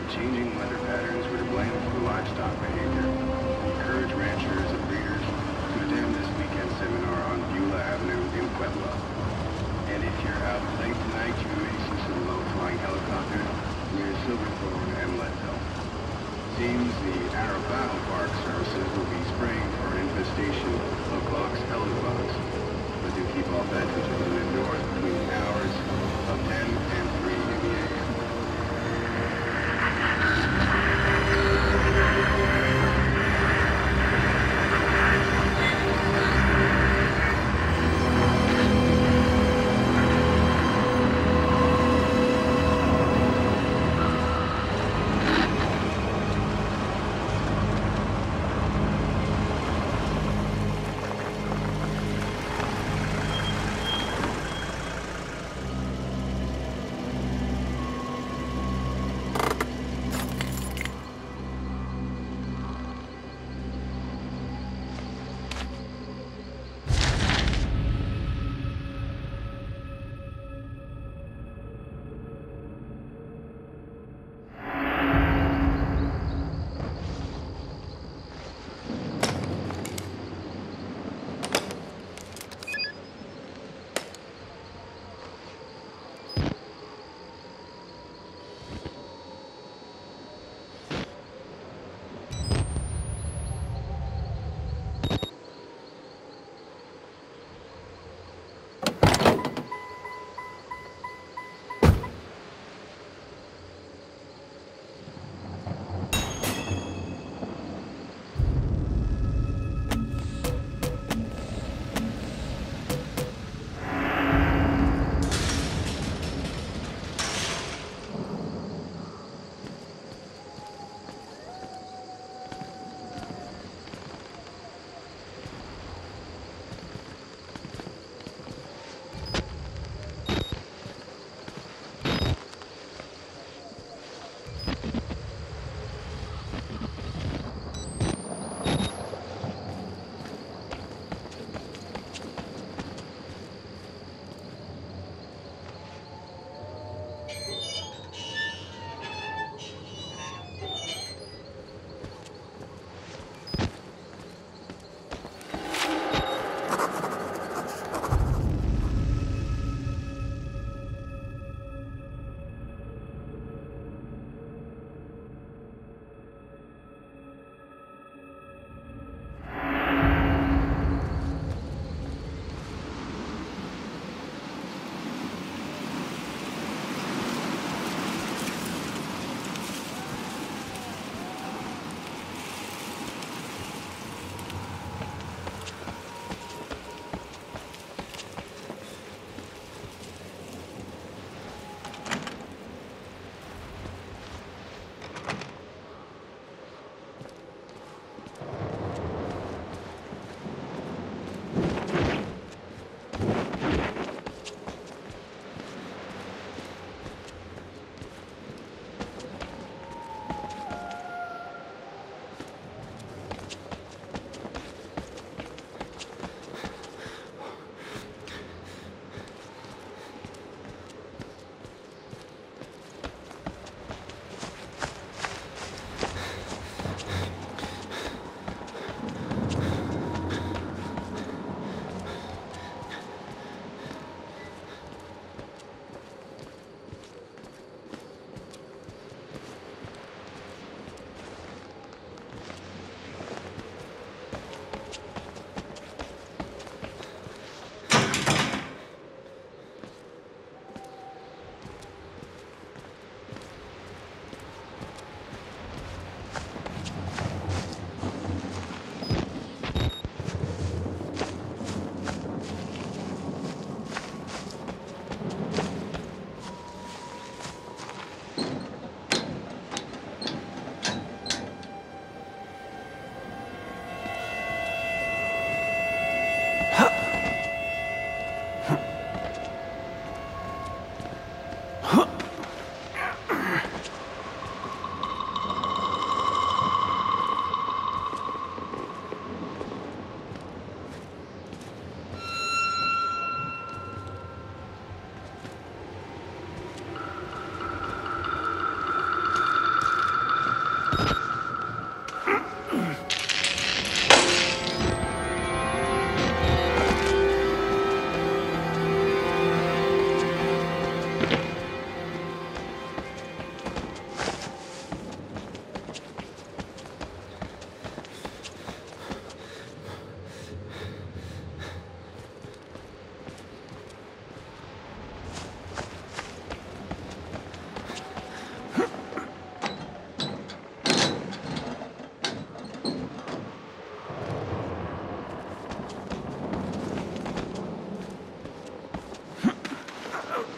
Changing weather patterns were to blame for livestock behavior. Encourage ranchers and breeders to attend this weekend seminar on Beulah Avenue in Puebla. And if you're out late tonight, you may see some low-flying helicopters near Silverthorne and Leadville. Seems the Arabao Park services will be spraying for an infestation of box elder bugs. But do keep all pets and children indoors between the hours of 10 and 3 in the a.m.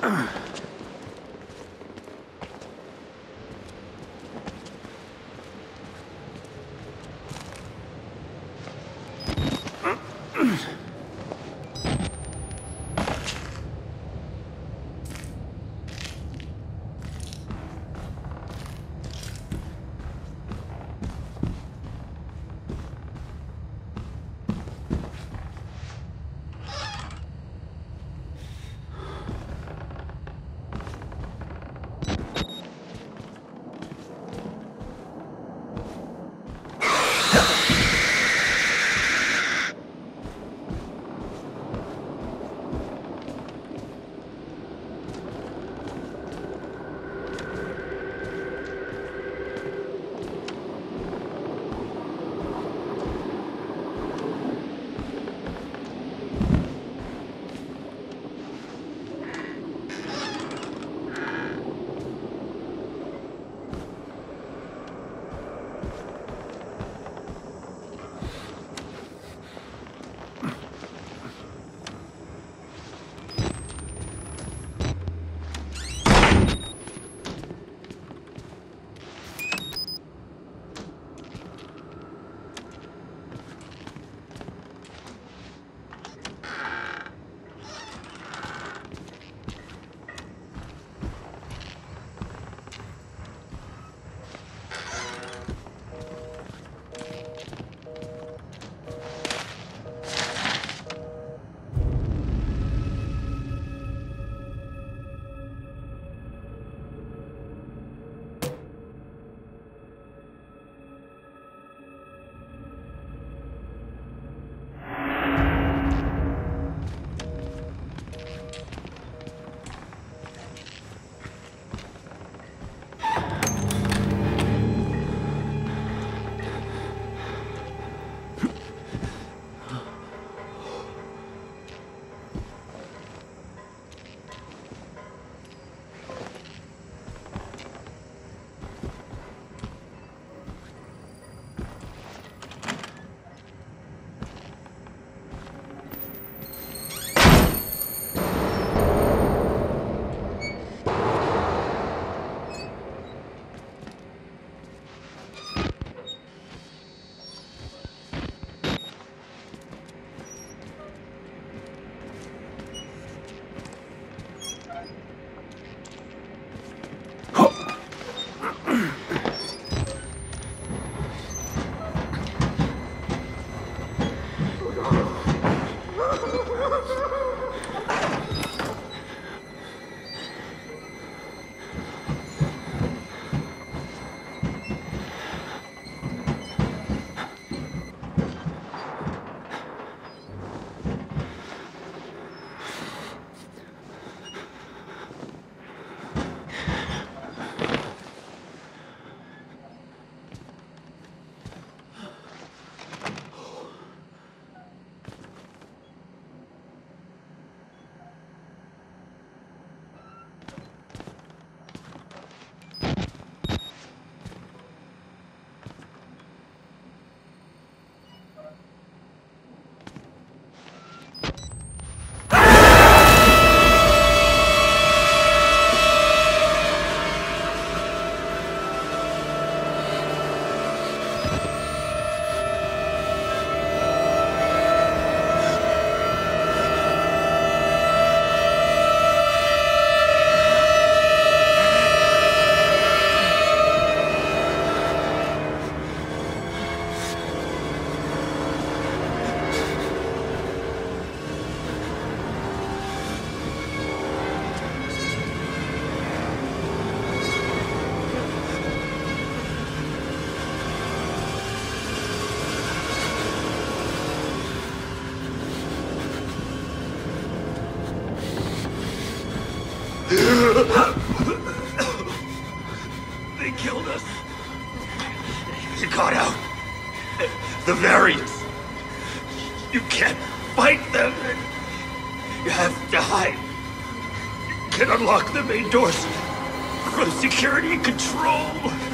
They killed us. You got out. The variants. You can't fight them. You have to hide. You can unlock the main doors from security control.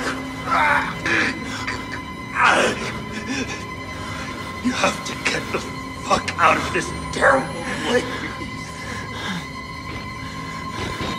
You have to get the fuck out of this terrible place.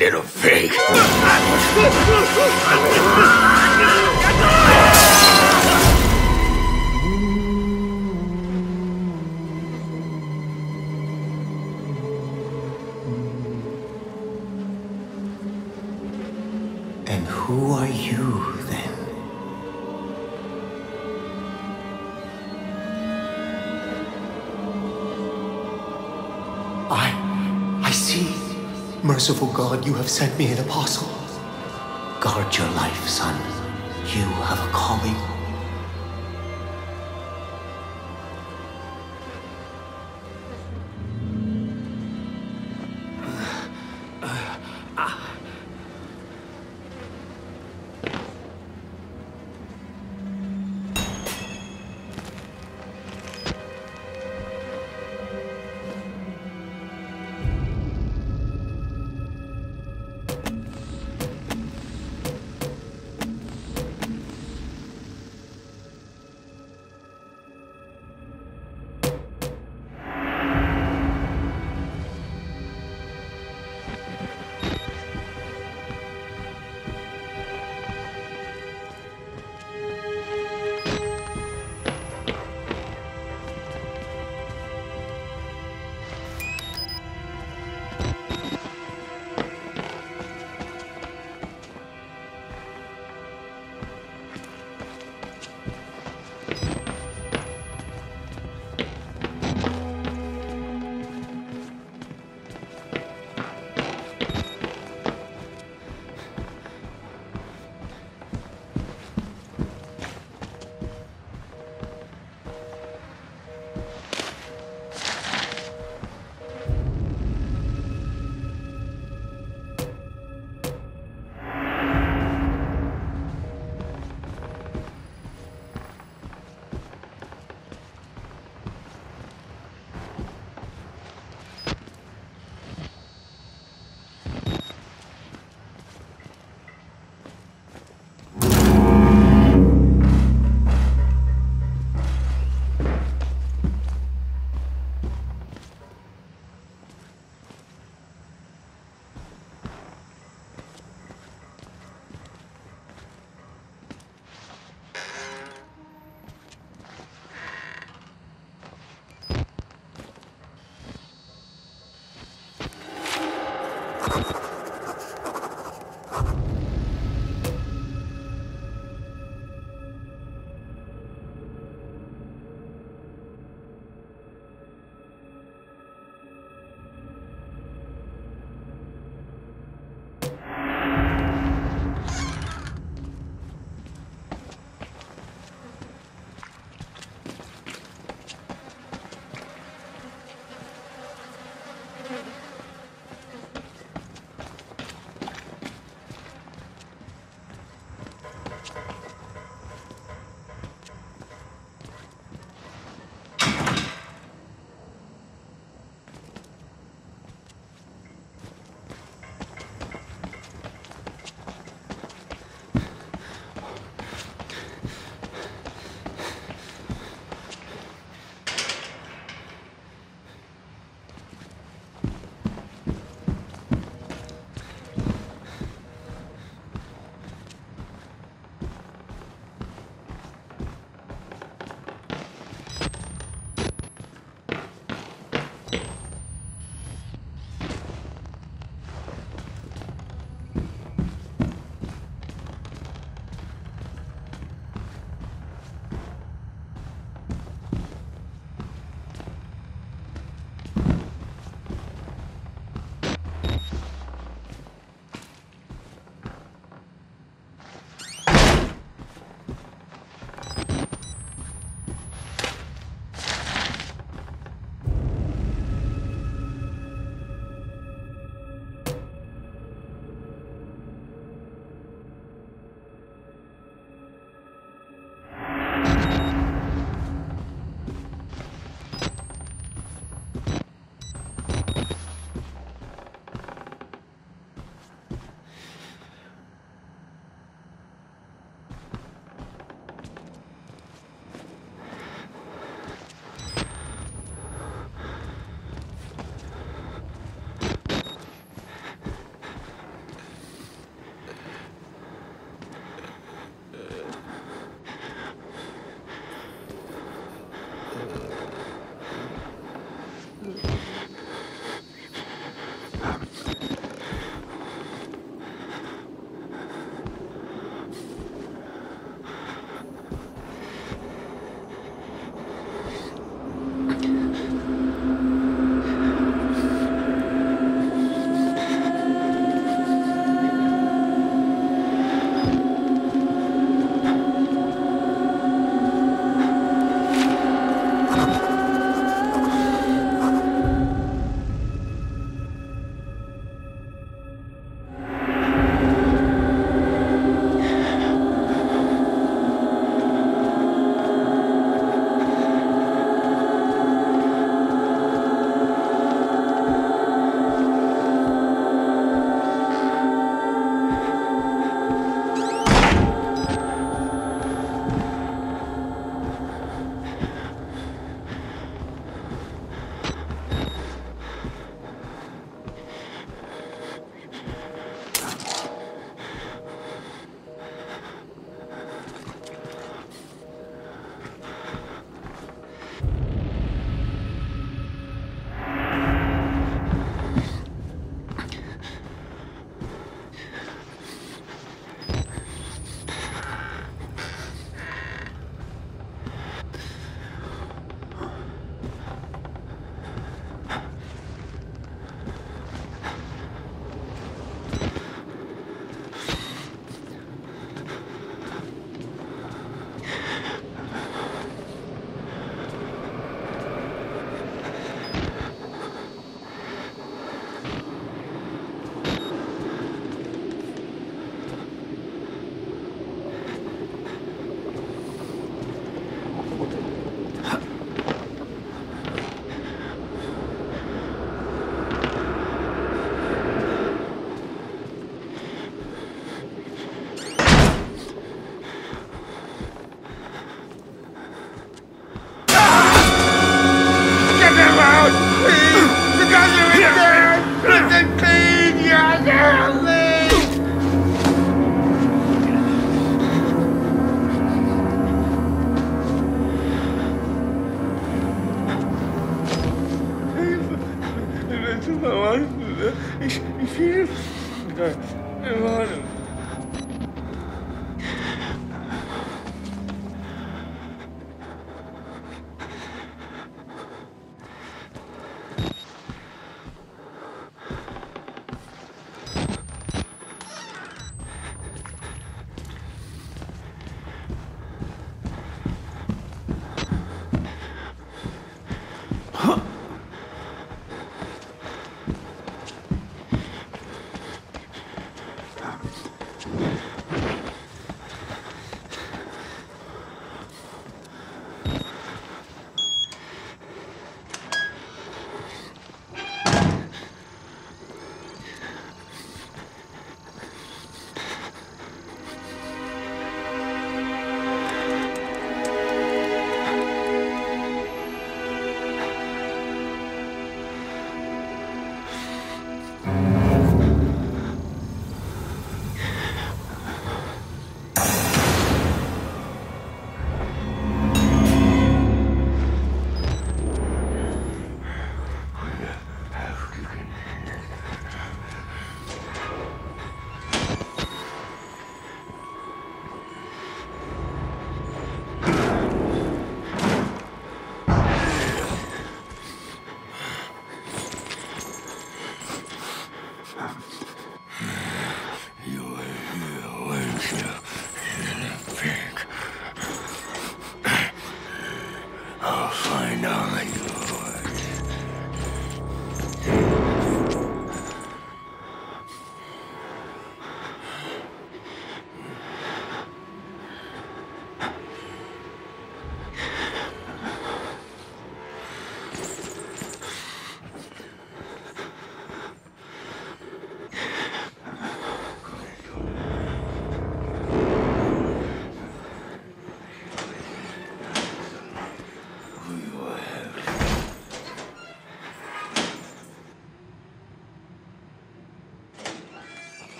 little pig. And who are you, then? I see. Merciful God, you have sent me an apostle. Guard your life, son. You have a calling.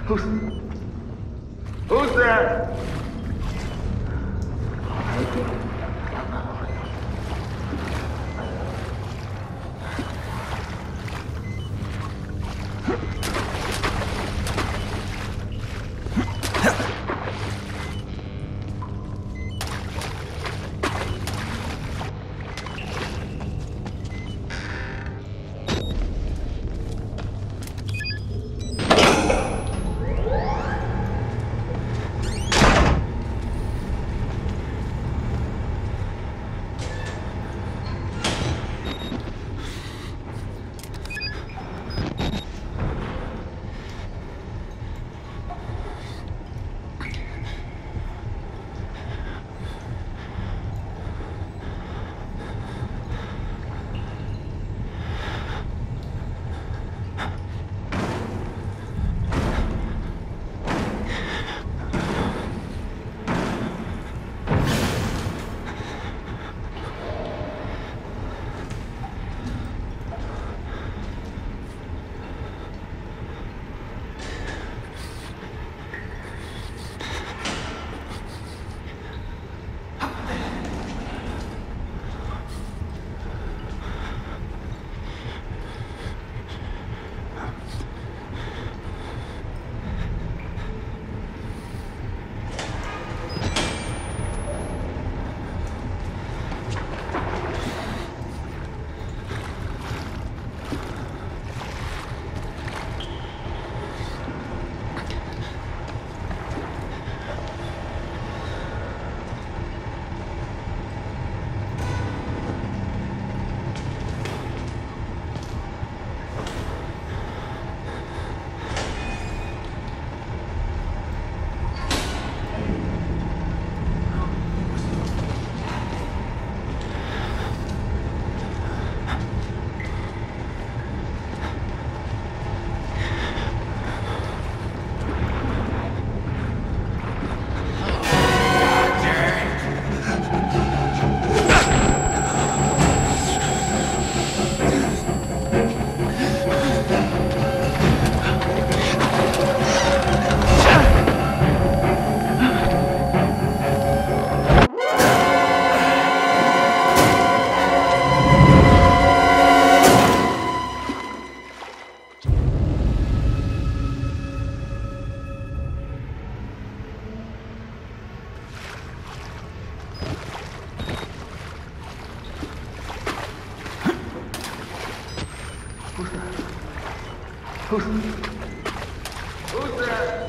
Who's there? Who's there?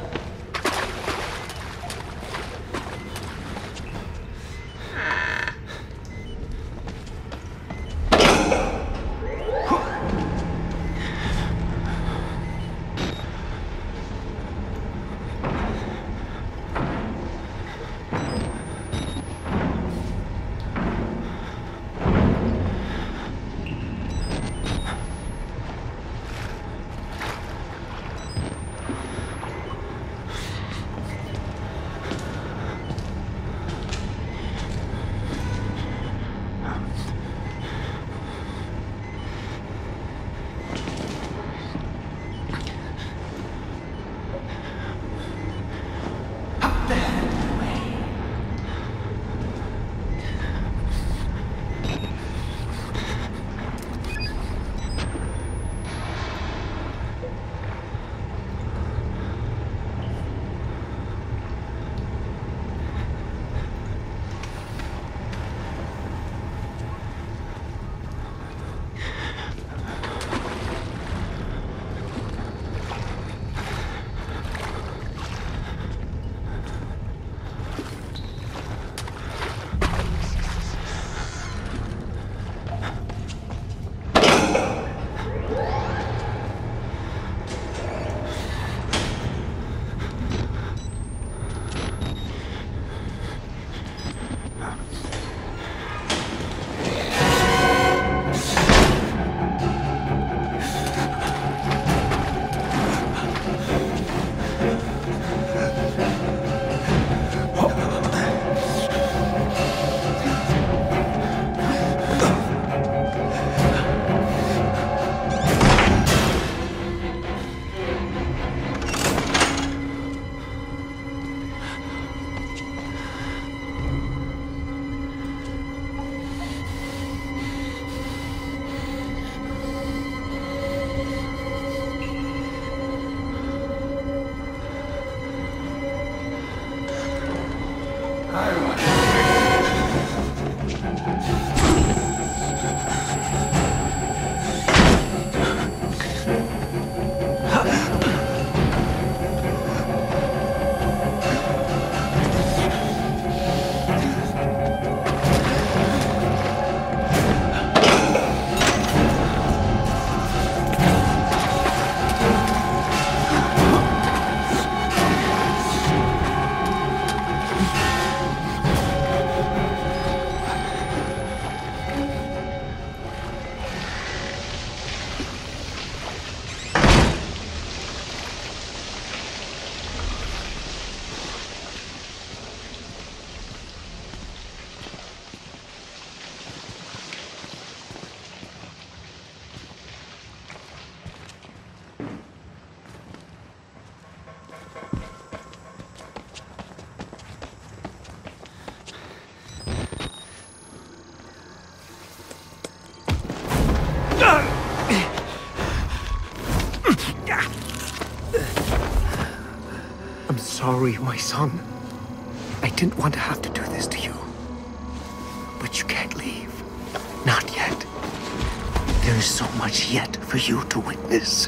sorry, my son. I didn't want to have to do this to you. But you can't leave. Not yet. There is so much yet for you to witness.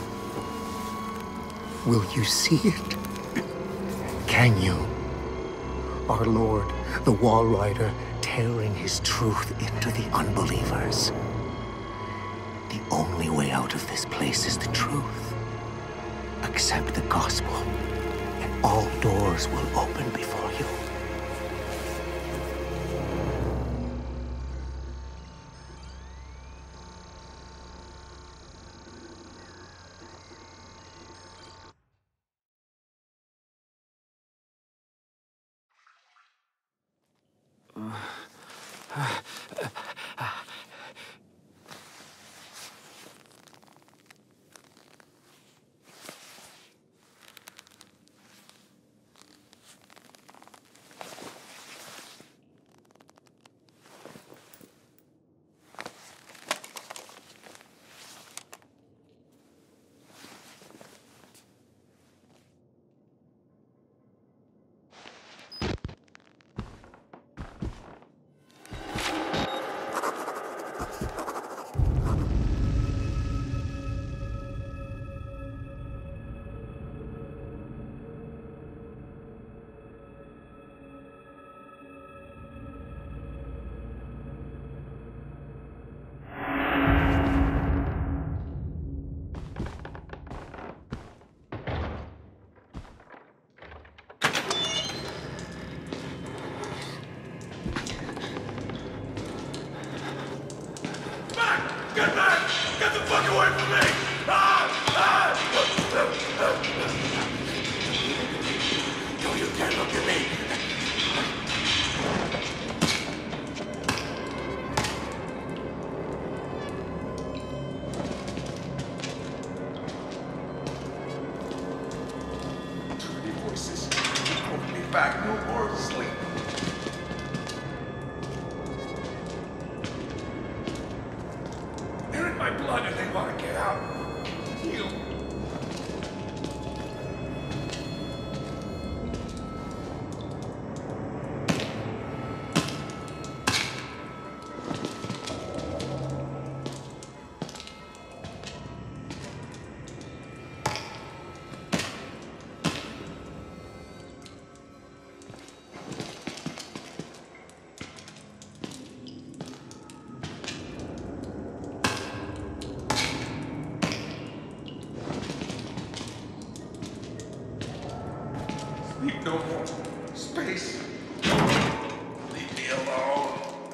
Will you see it? Can you? Our Lord, the Wall Rider, tearing his truth into the unbelievers. The only way out of this place is the truth. Accept the gospel, and all doors will open before you. Get back! Get the fuck away from me! No, you can't look at me! Too many voices. Hold me back. No more sleep. They're in my blood and they want to get out. You. Sleep no more. Space. Leave me alone.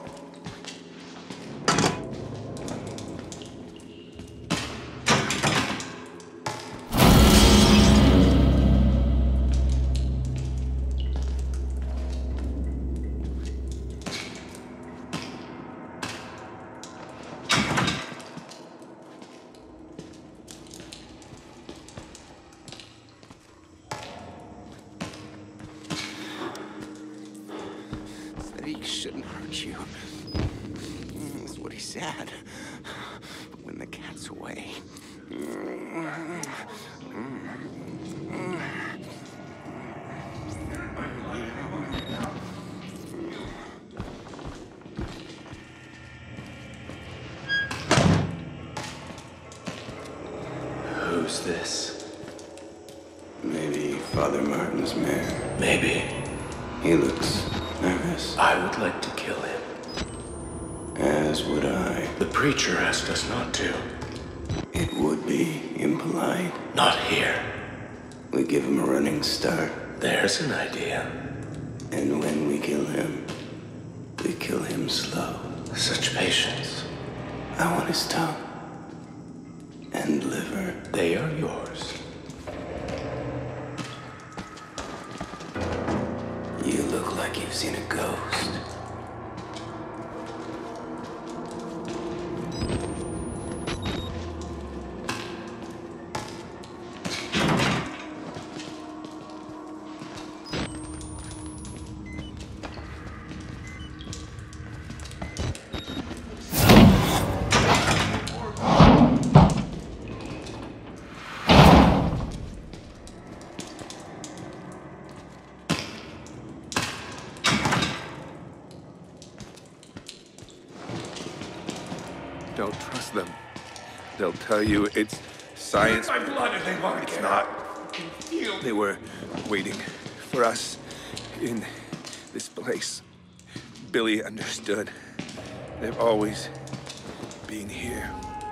He shouldn't hurt you. That's what he said. But when the cat's away. Who's this? Maybe Father Martin's man. Maybe. He looks nervous. I would like to kill him. As would I. The preacher asked us not to. It would be impolite. Not here. We give him a running start. There's an idea. And when we kill him slow. Such patience. I want his tongue. And liver. They are yours. You look like you've seen a ghost. tell you, it's science. My blood and they won't It's get not. out. I can feel They were waiting for us in this place. Billy understood. They've always been here.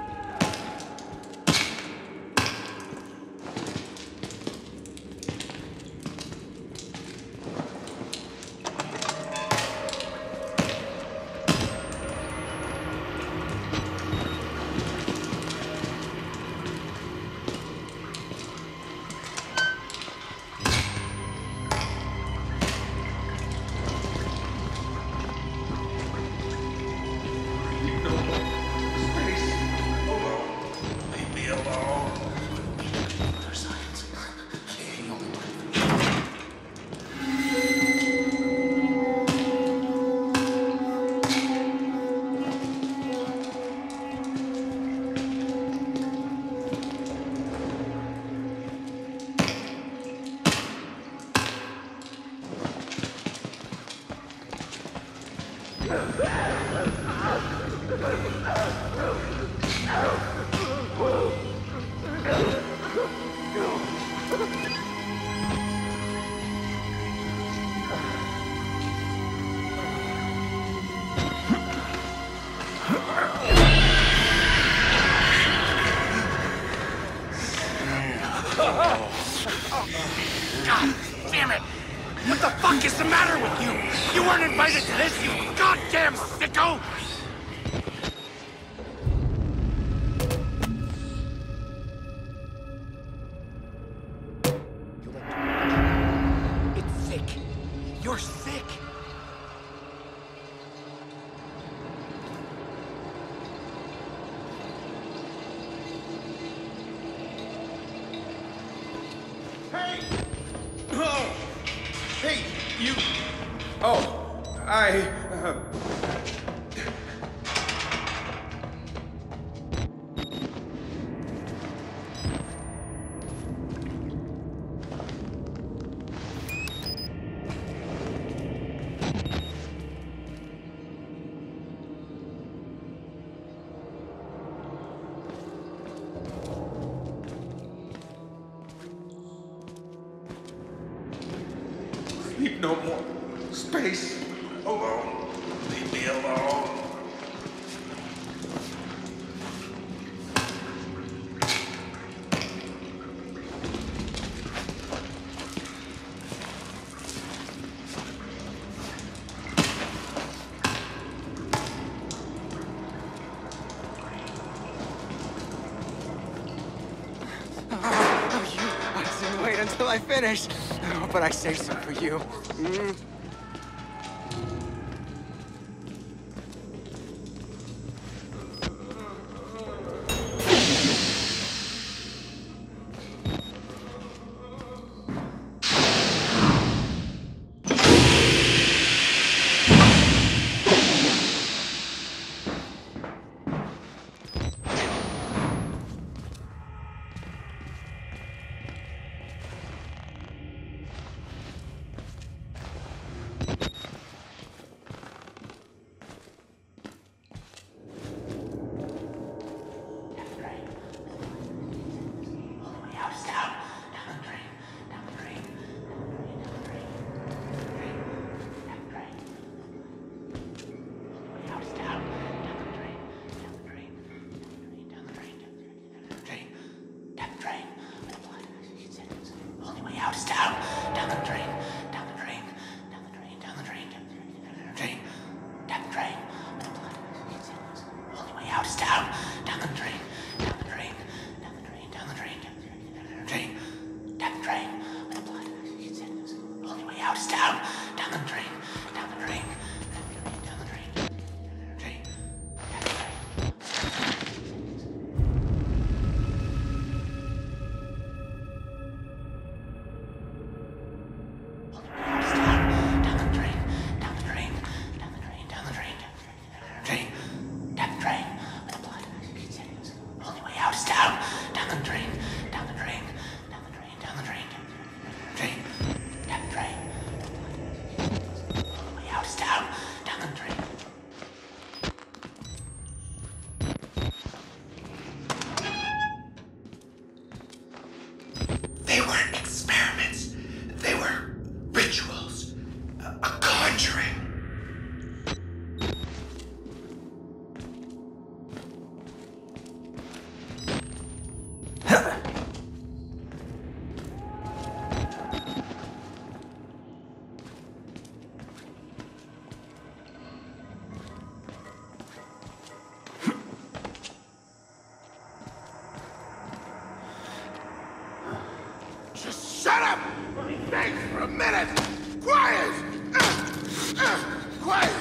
God damn it! What the fuck is the matter with you? You weren't invited to this, you goddamn sicko! It's sick. You're sick. Hey! Oh! Hey, you... Oh, Sleep no more. Space. Alone. Leave me alone. Wait until I finish. Oh, but I saved some for you. up! Thanks for a minute! Quiet! Quiet!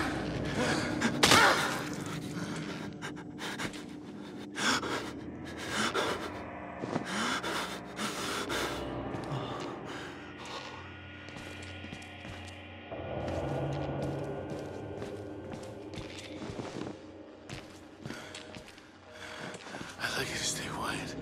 I'd like you to stay quiet.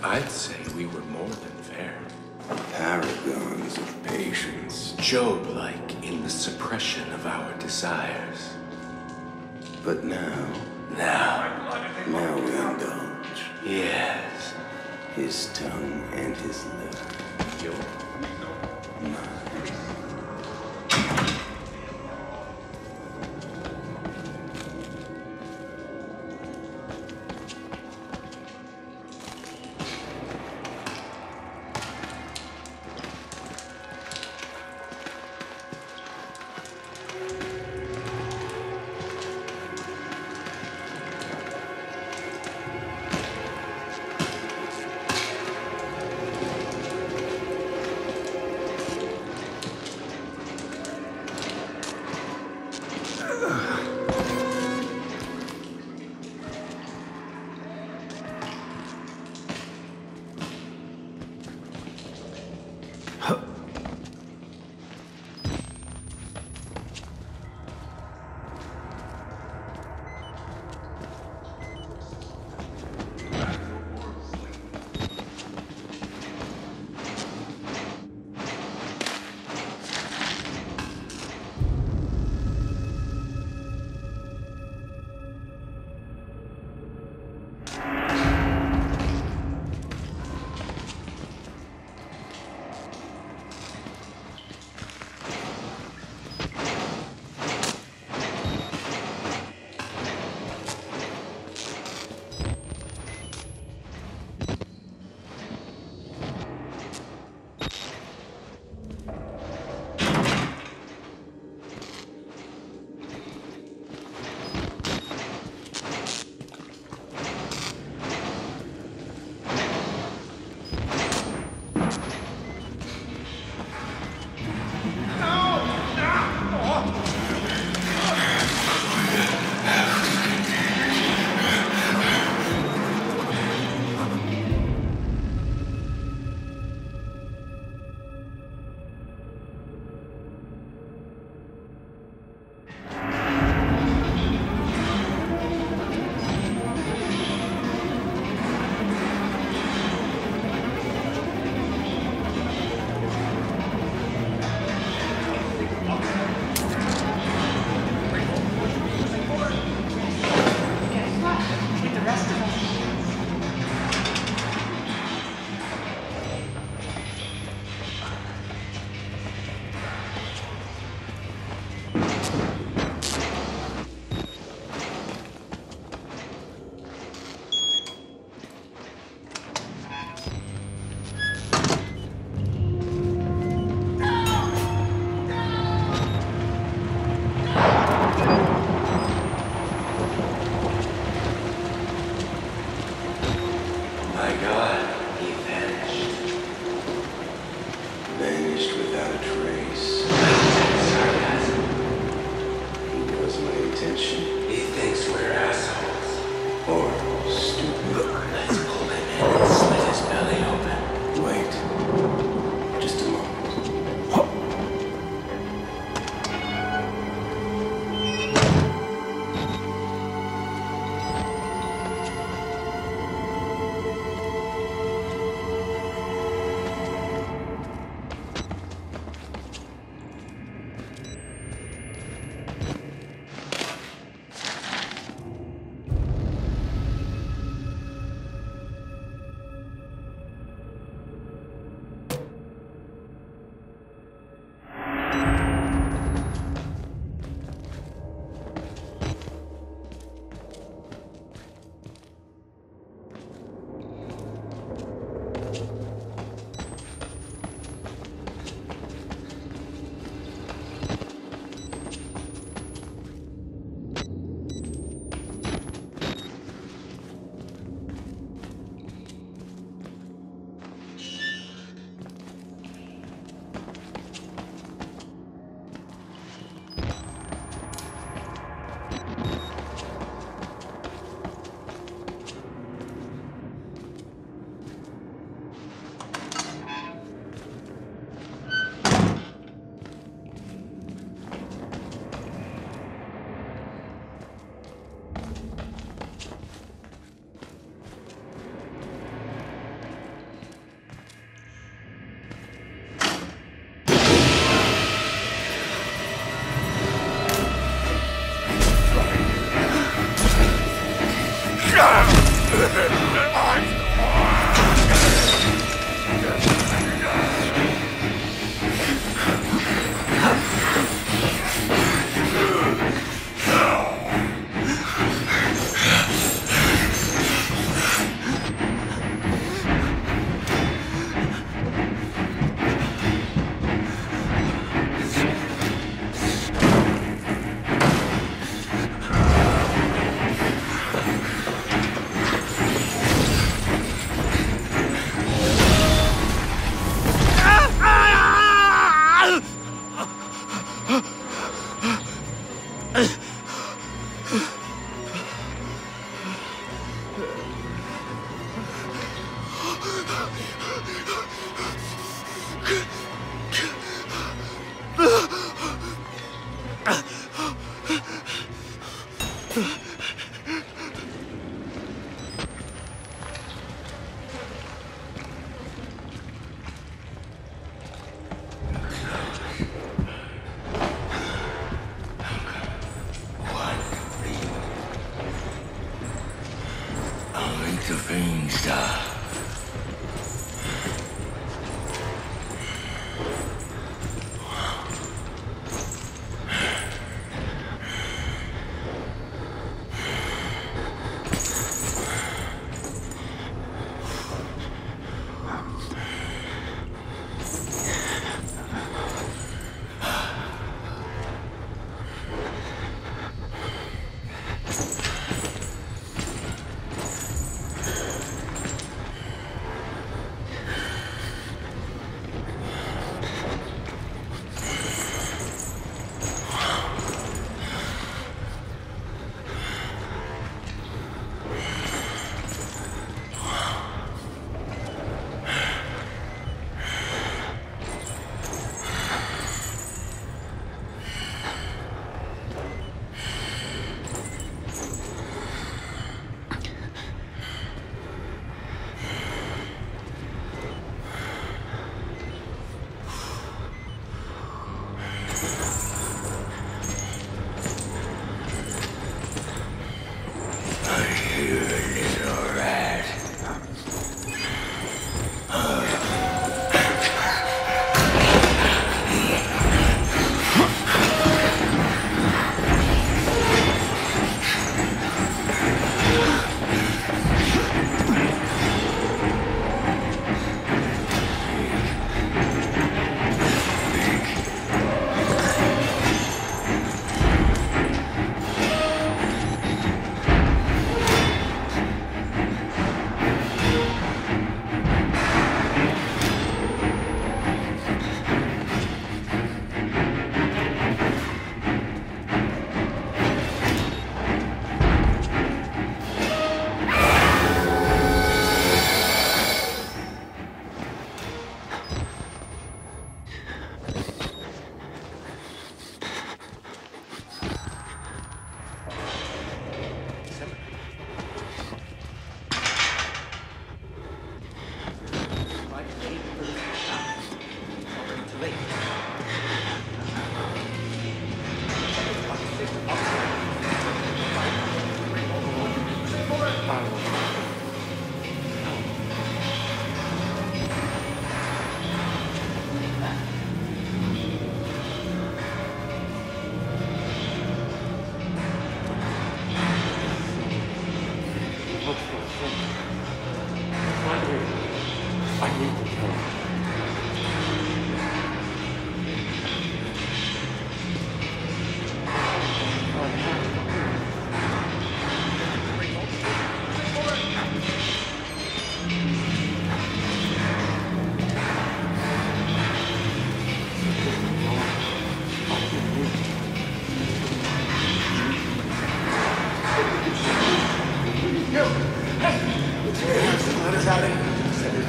I'd say we were more than fair. Paragons of patience. Job-like in the suppression of our desires. But now we indulge. Yes. His tongue and his liver. Your Mine.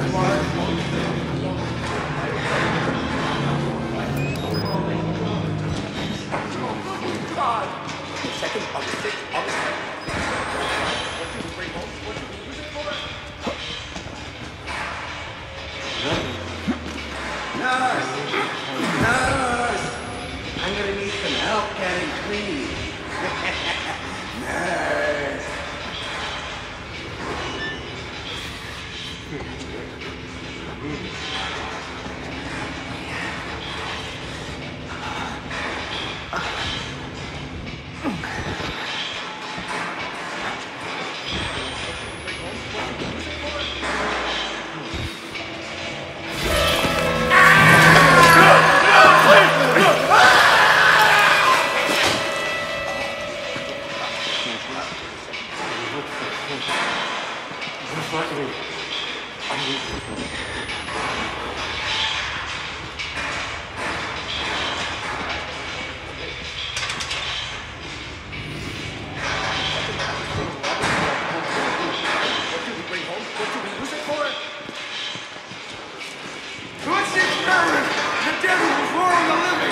I'm gonna need some help getting clean. Nurse. What's the experiment? The dead will war on the living!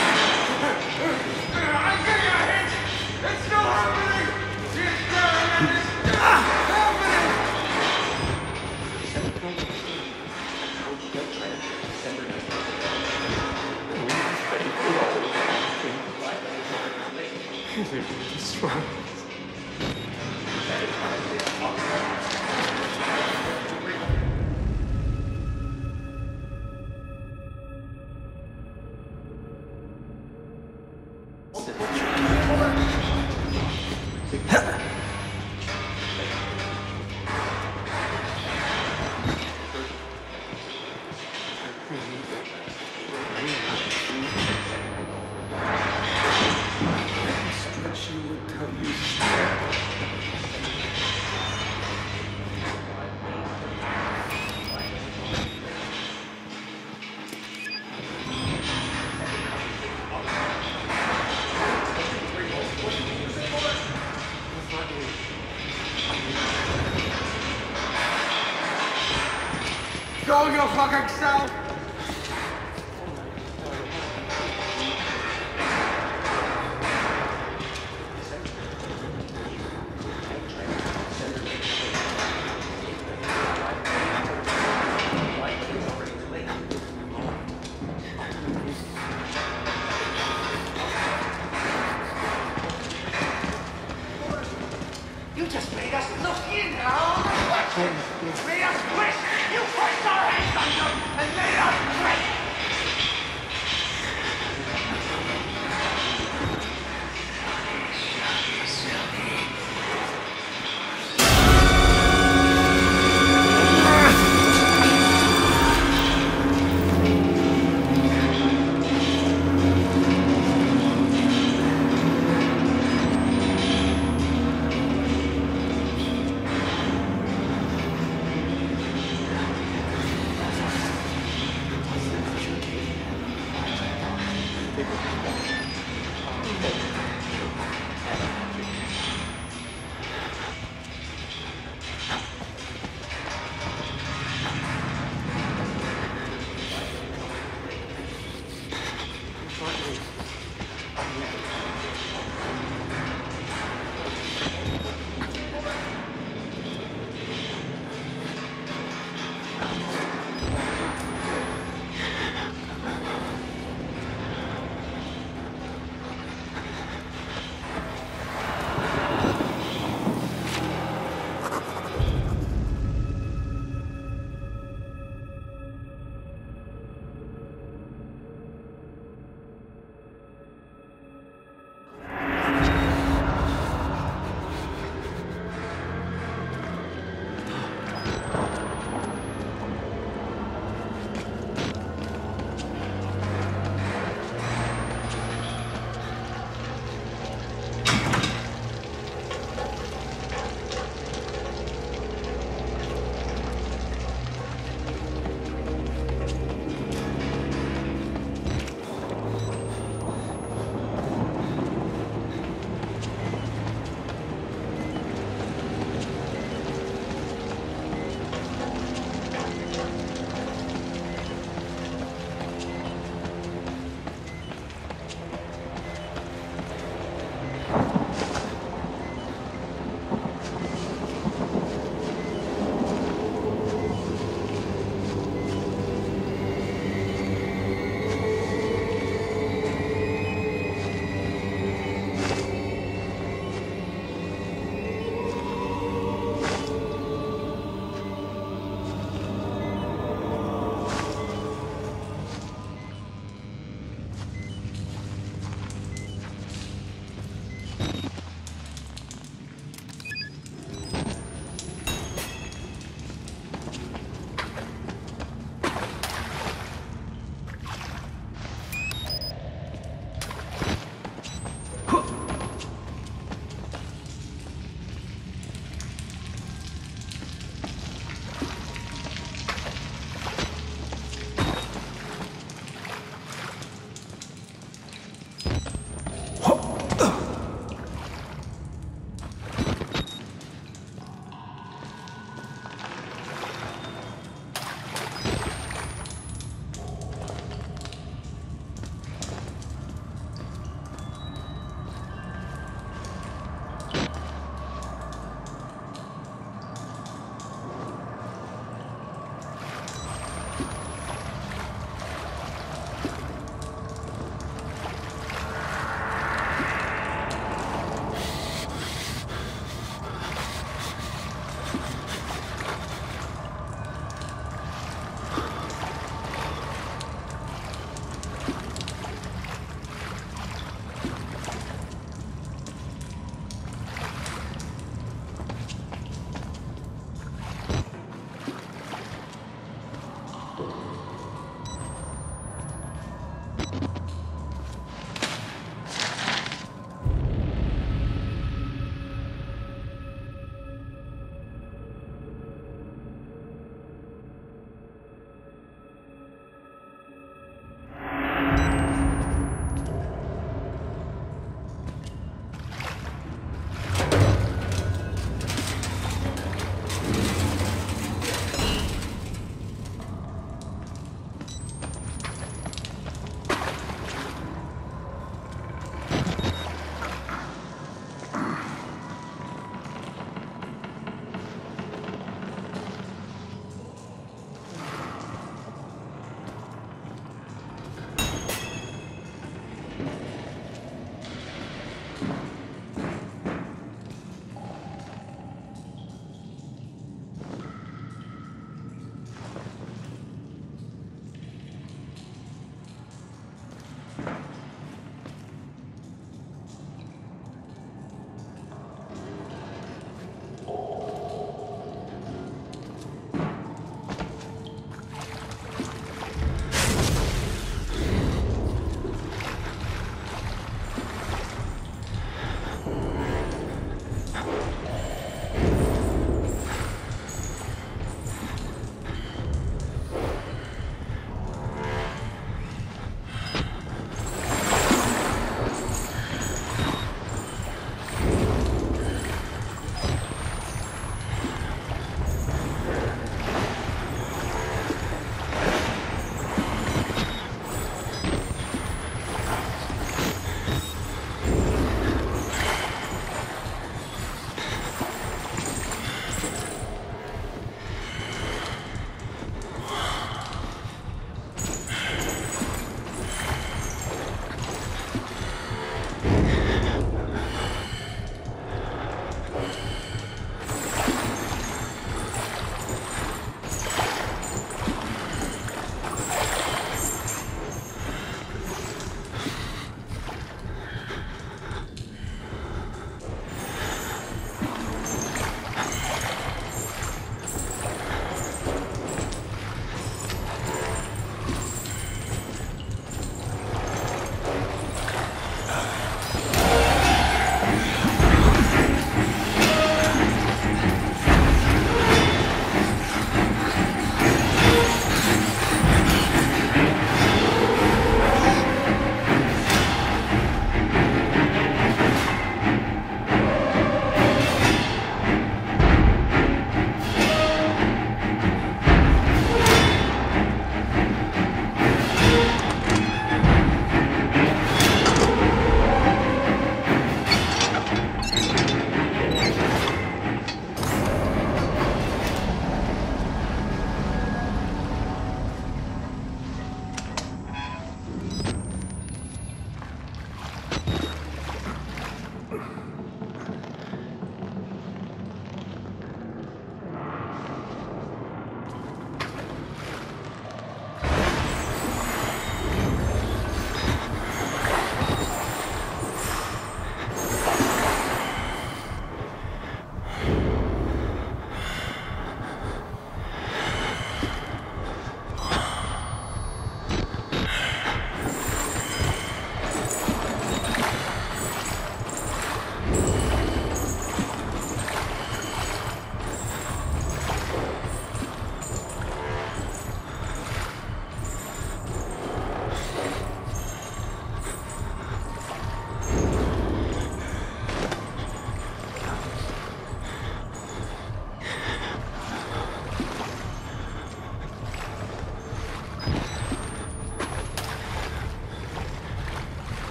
I get your hit! It's still happening! The experiment is still happening! Go your fucking self! You just made us look in our own reflection. Made us wish you pushed our hands on them and made us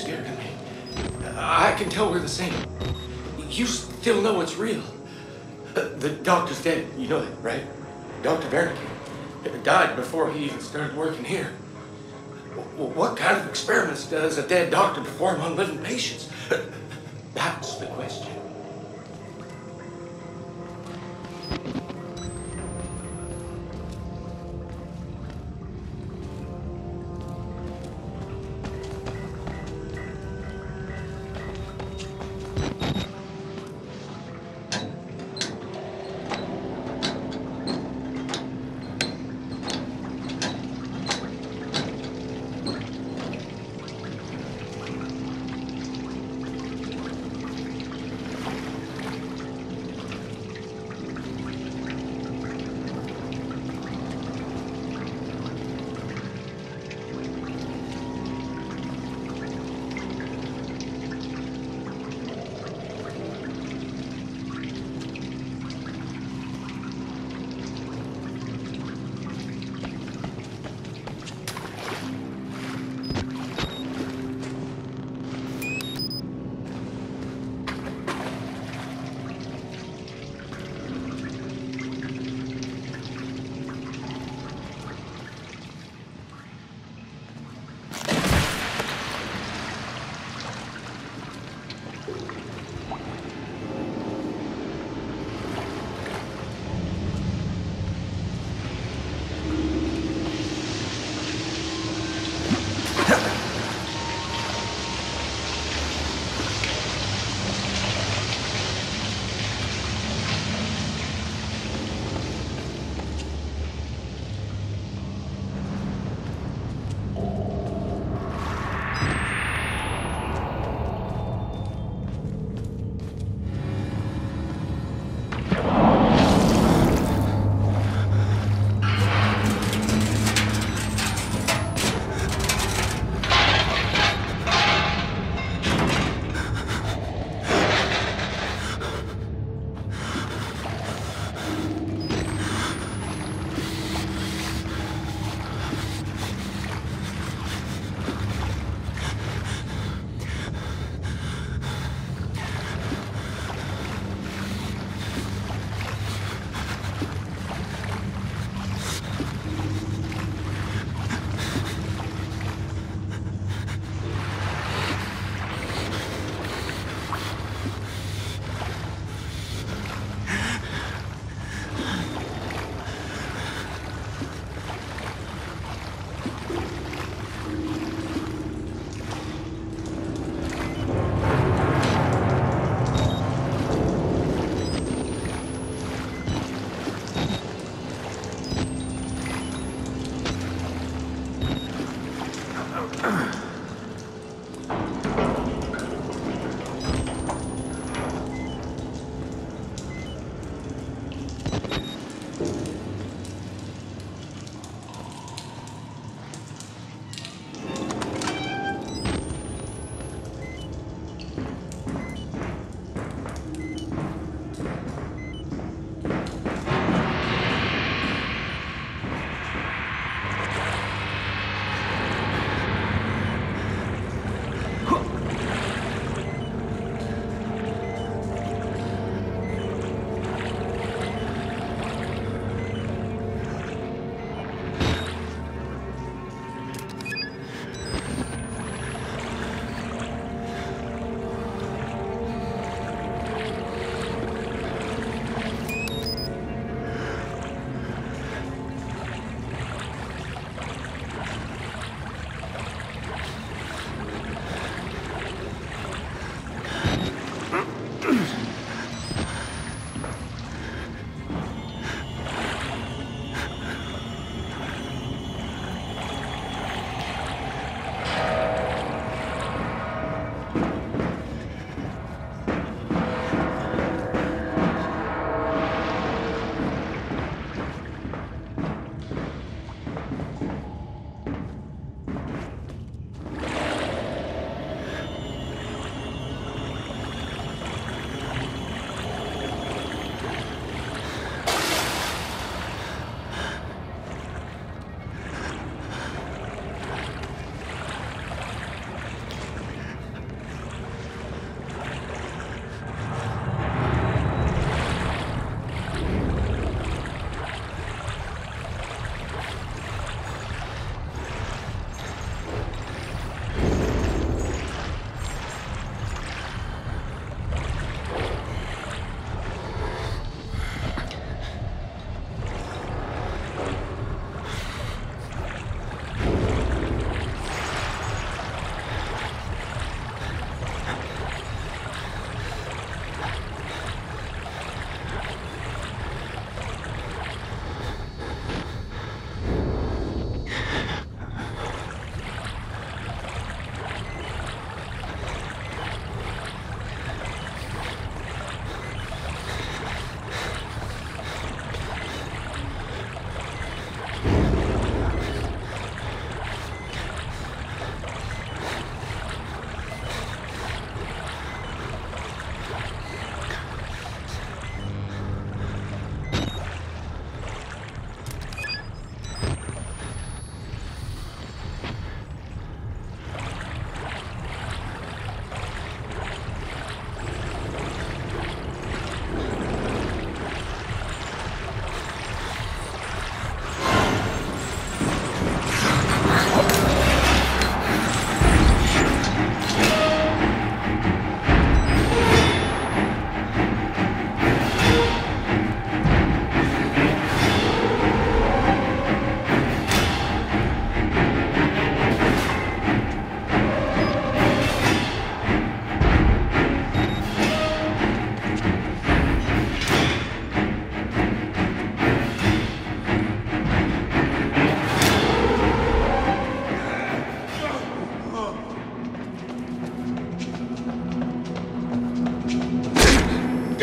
scared of me. I can tell we're the same. You still know it's real. The doctor's dead. You know that, right? Dr. Wernicke died before he even started working here. What kind of experiments does a dead doctor perform on living patients? That's the question.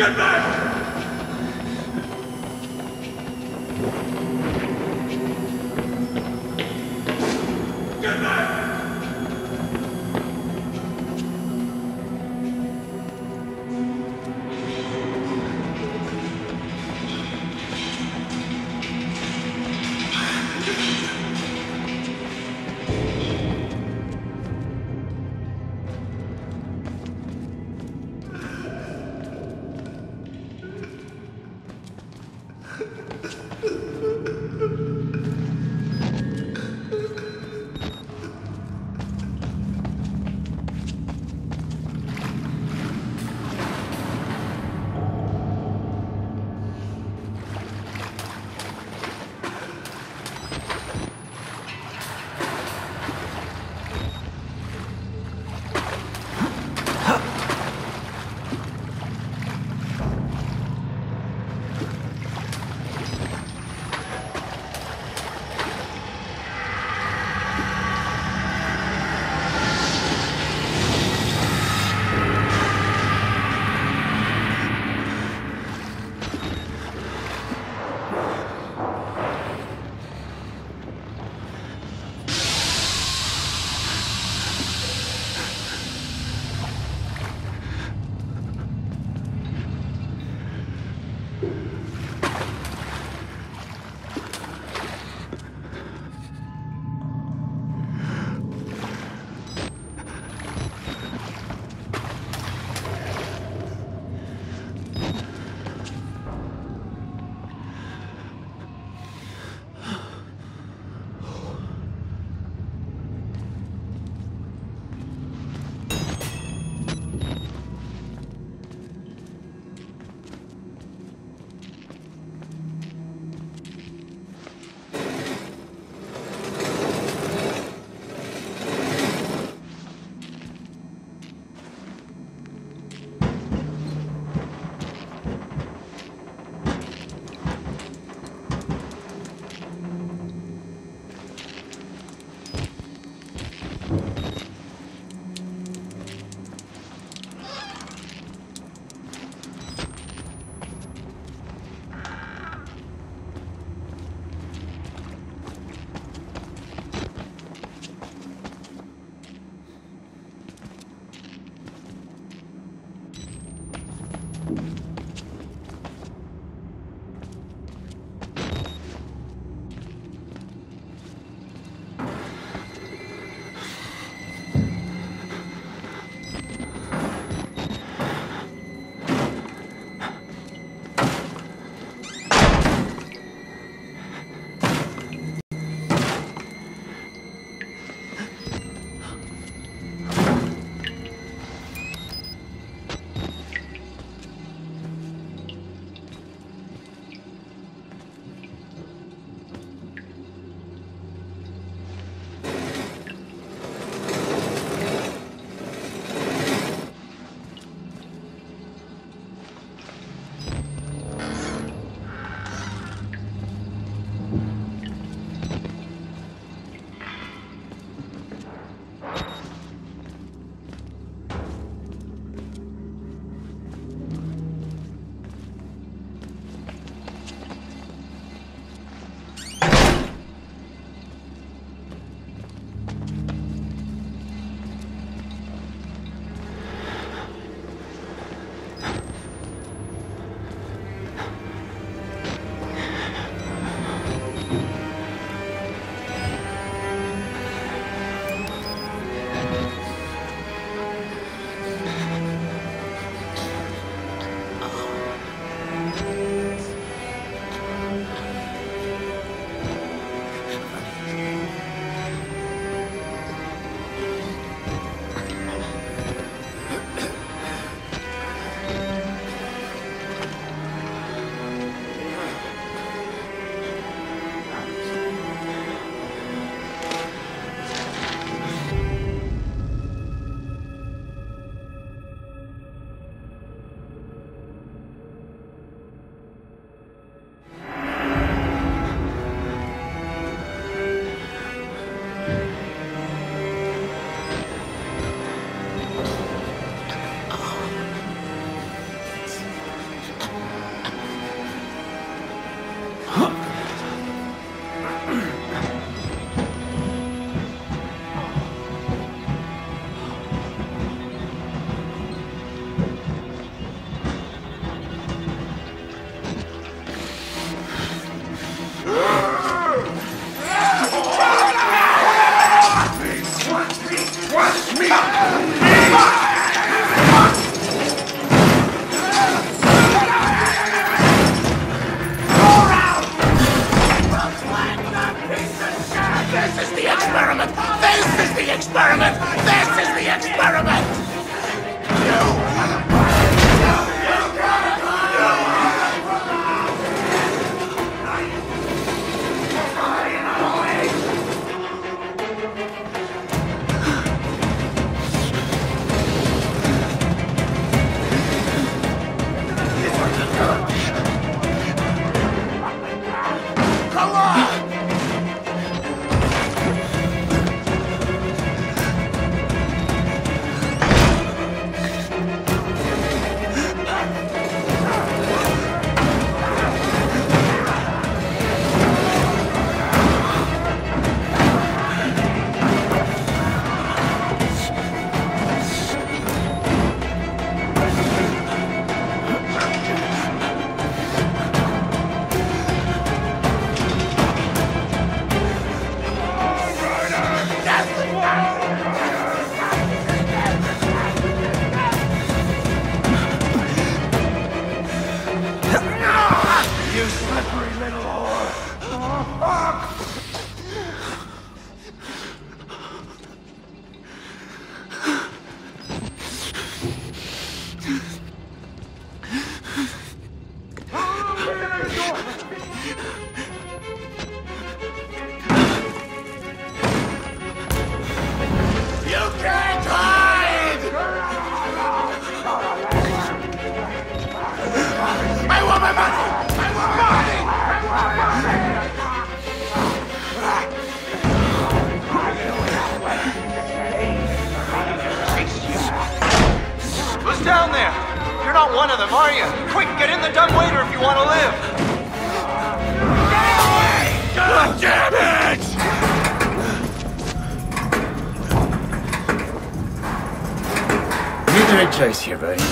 Get back! Get back! This is the experiment! This is the experiment! This is the experiment! Come on! You slippery little whore! You can't hide! I want my money! I want money! I want money! Who's down there? You're not one of them, are you? Quick, get in the dumbwaiter if you want to live. God damn it! You made the right choice here, buddy.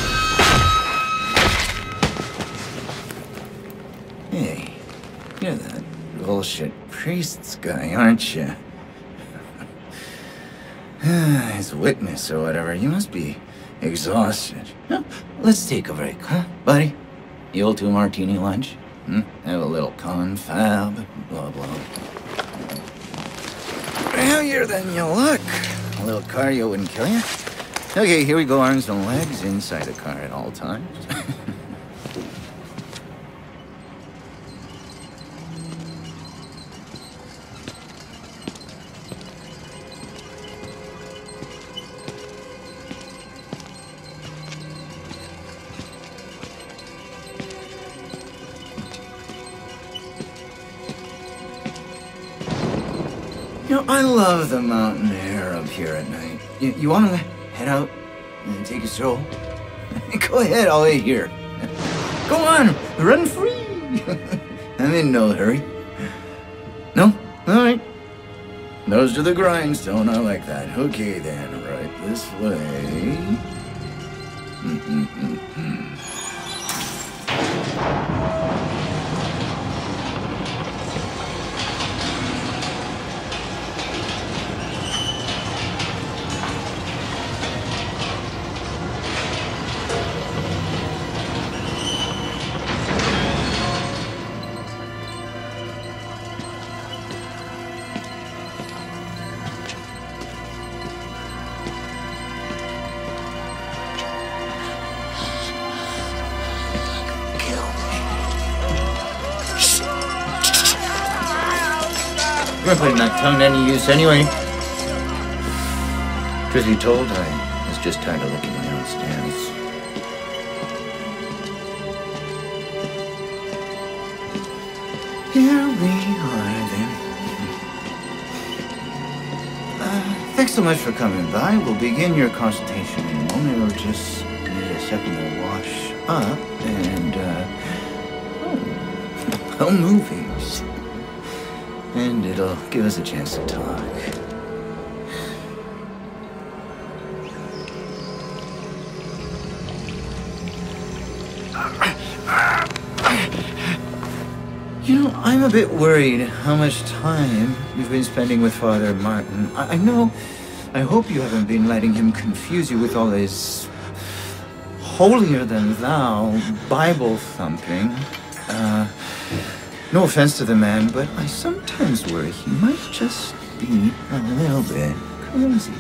Hey, you're that bullshit priest's guy, aren't you? His witness or whatever. You must be exhausted. Huh? Let's take a break, huh, buddy? You old 2 martini lunch? Have a little confab, blah, blah. Heavier than you look. A little cardio wouldn't kill you. Okay, here we go, arms and legs inside the car at all times. You know, I love the mountain air up here at night. You want to head out and take a stroll? Go ahead, I'll wait here. Go on, run free. I'm in no hurry. No? All right. Nose to the grindstone, I like that. Okay then, right this way. We're putting that tongue to any use anyway. Truth be told, I was just tired of licking my own stance. Here we are then. Thanks so much for coming by. We'll begin your consultation in a moment. We'll just need a second to wash up and, movies. And it'll give us a chance to talk. You know, I'm a bit worried how much time you've been spending with Father Martin. I know I hope you haven't been letting him confuse you with all his holier-than-thou Bible thumping. No offense to the man, but I sometimes worry he might just be a little bit crazy.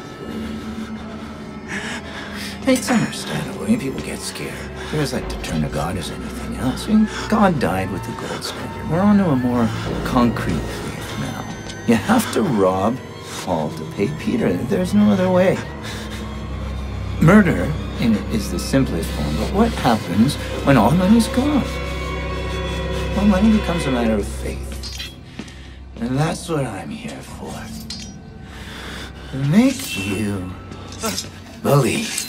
It's understandable. People get scared. They're as like to turn to God as anything else. God died with the gold standard. We're on to a more concrete faith now. You have to rob Paul to pay Peter. There's no other way. Murder is the simplest form, but what happens when all money's gone? Well, money becomes a matter of faith. And that's what I'm here for. To make you believe.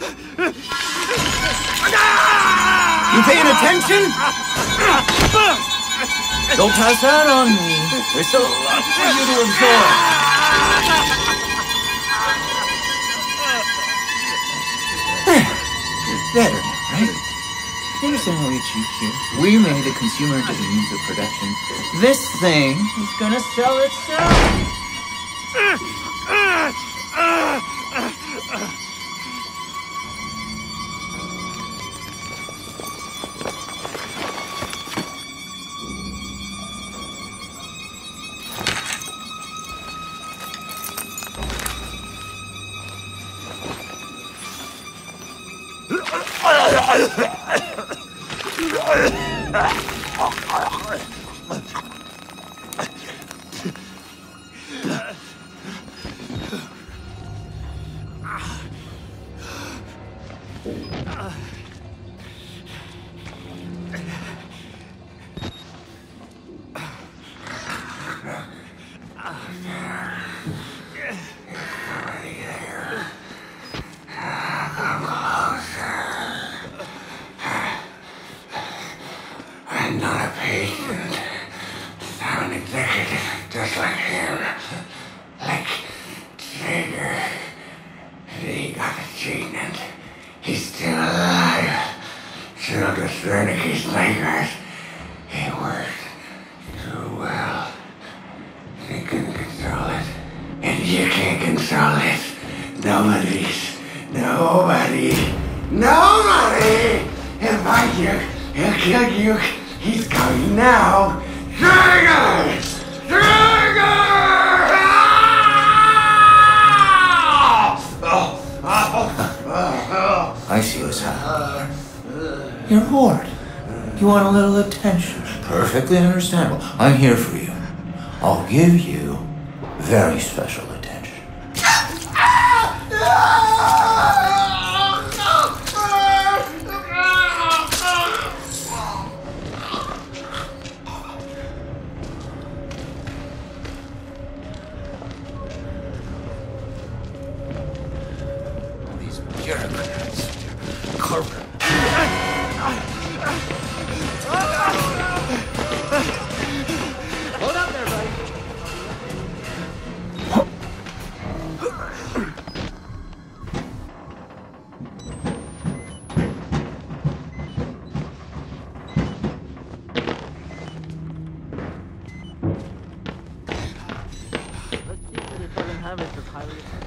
You paying attention? Don't pass out on me. There's a lot for you to absorb. Better now, right? You understand how we achieved here? We made a consumer into the means of production. This thing is gonna sell itself. I'm not a patient. I'm an executive, just like him. Like Traeger. He got the gene and he's still alive. So the Wernicke's makers, he worked too well. They couldn't control it. And you can't control it. Nobody. He'll find you. He'll kill you. He's coming now. Traeger! I see what's happening. You're bored. You want a little attention. Perfectly understandable. I'm here for you. I'll give you very special attention. All these bureaucrats. Corporate. Hold up there, buddy. Let's see that it doesn't have it as highly effective.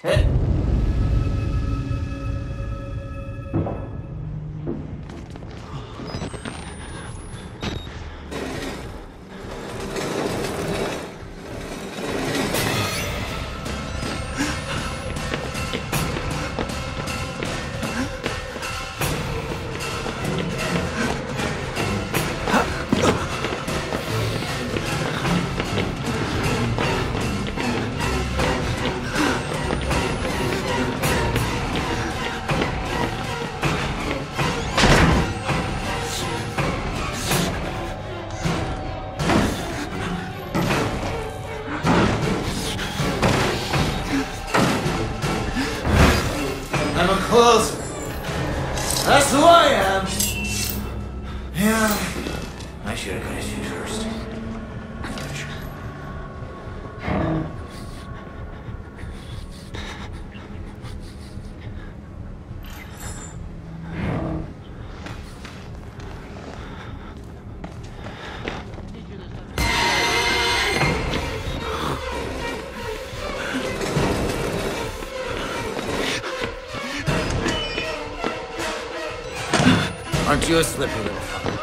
I'm a closer. That's who I am. Yeah, I should have got his feet first. Aren't you a slippery little fucker?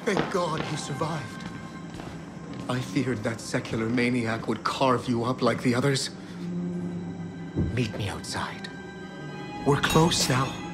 Thank God you survived. I feared that secular maniac would carve you up like the others. Meet me outside. We're close now.